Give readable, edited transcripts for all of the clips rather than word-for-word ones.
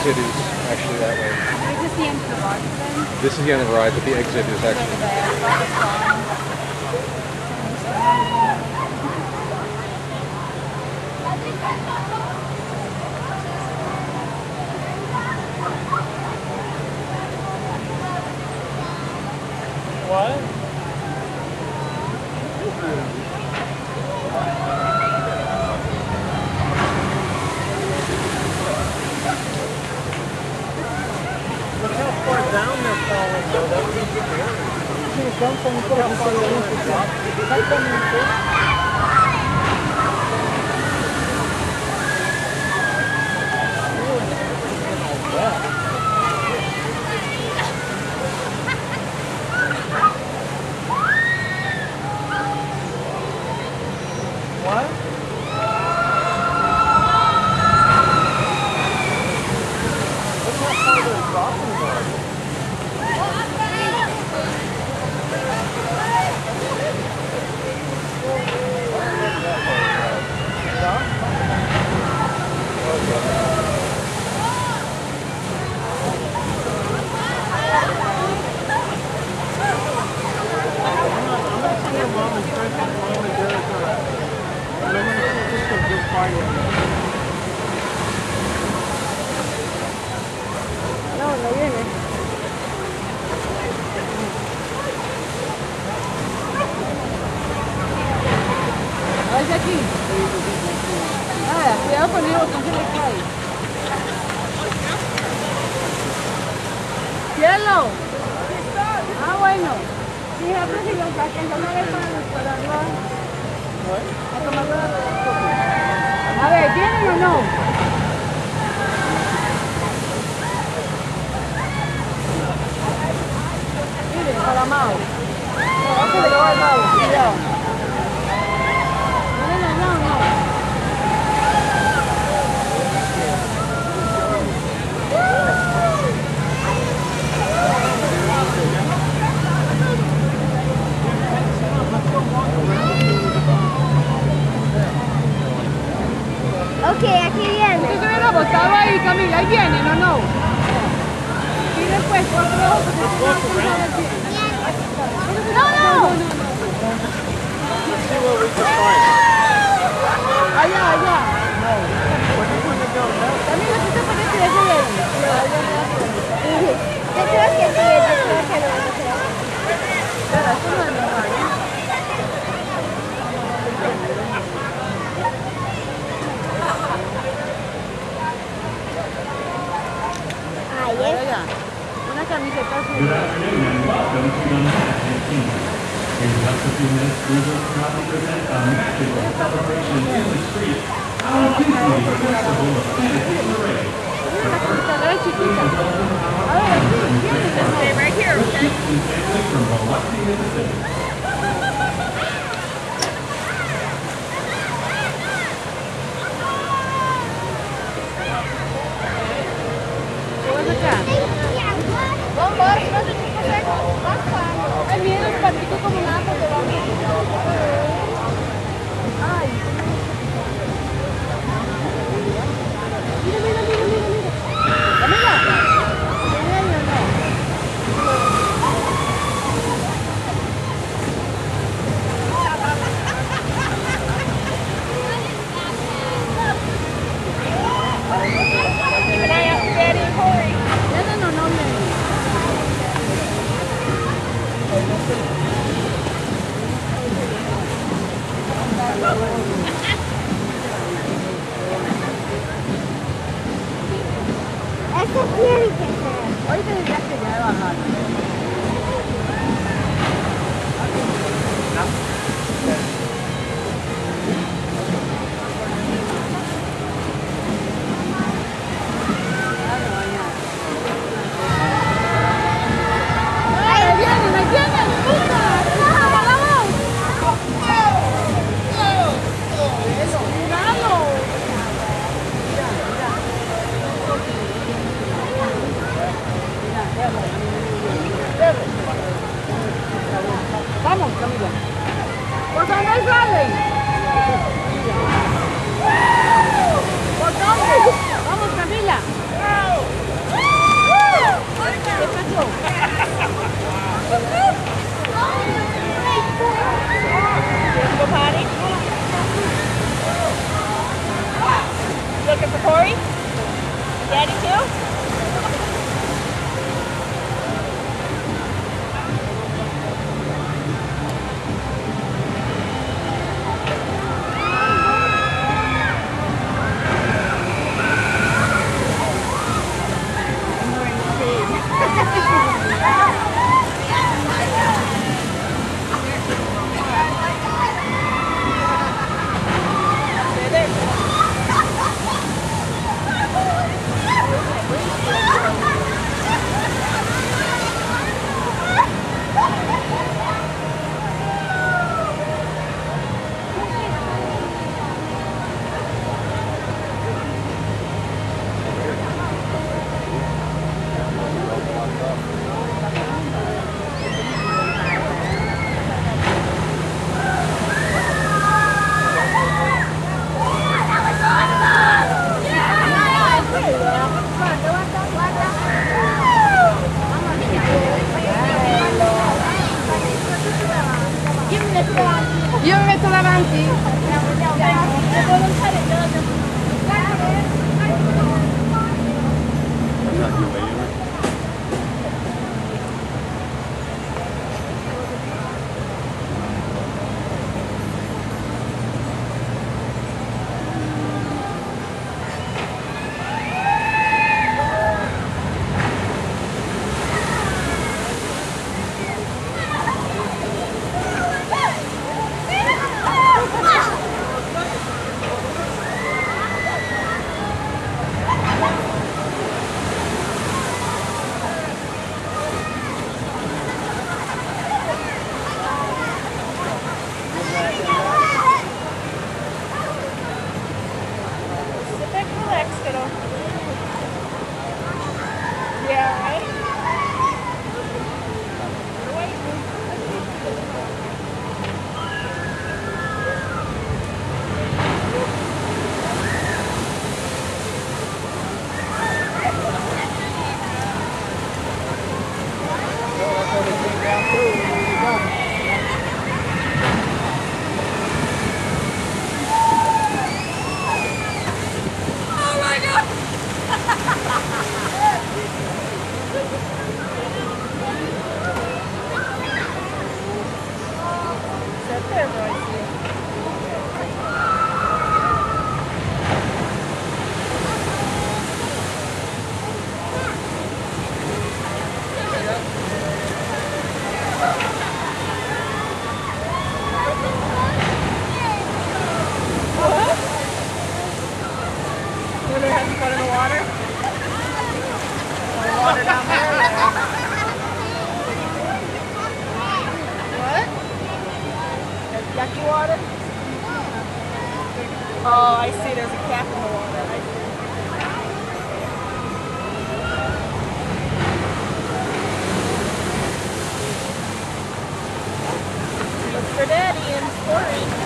exit is actually that way. Is this the end of the ride then? This is the end of the ride, but the exit is actually... Over there. That's fine. What? Look how far down they're falling, though. That would be scary. Look how far down they're dropping. What? Look how far they're dropping though. No, no viene. ¿Vas aquí? Cuidado con el botón, se le cae. ¡Cielo! Ah, bueno. Fíjate si lo saquen, no me para dispararlo. A ver, ¿tienen o no? Miren, para Mao. No, se le va al Mao, cuidado. No. Ok, aquí viene. ¿Usted se hubiera botado ahí, Camila? Ahí vienen o no. Y después, cuatro ojos, no. Allá. Camila, ¿tú te parece de ese de ahí? Yo creo que sí, yo creo que no. Espera, esto no es normal, ¿eh? Ahí es. Una camiseta azul. Good afternoon and welcome to the Magic Kingdom. In just a few minutes, we will proudly present a magical celebration in the streets, our Disney Festival of Fantasy Parade. Una camiseta chiquita. A ver, aquí, stay right here, okay? And family from Biloxi, Mississippi. Ay, mira el patito como nada por debajo. Ay. Mira. Camila. Eso tiene que ser. Hoy tendrías que ya bajar. ¡Ahí vienen! ¡Puta! ¡Vamos! Vamos, Camila. ¿Por dónde salen? ¿Por dónde? Vamos, Camila. Go potty? Looking for Corey? Daddy too? Io mi metto davanti. Yucky water? Oh, I see. There's a cap in the water. I see. Look for Daddy and Corey.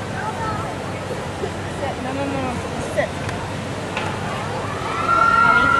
No. Sit. Honey.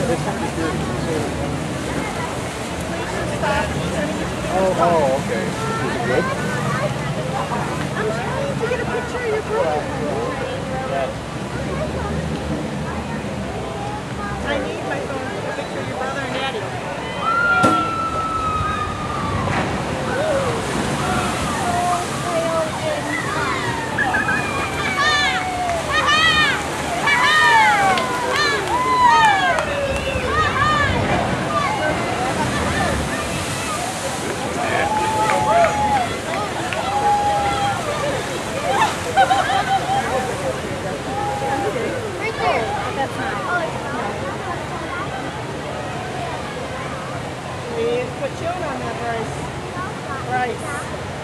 Oh, okay. Is it good? I'm trying to get a picture of your brother. I need my phone to get a picture of your brother and daddy. Right there. That's nice. Oh, We put children on that rice. Rice.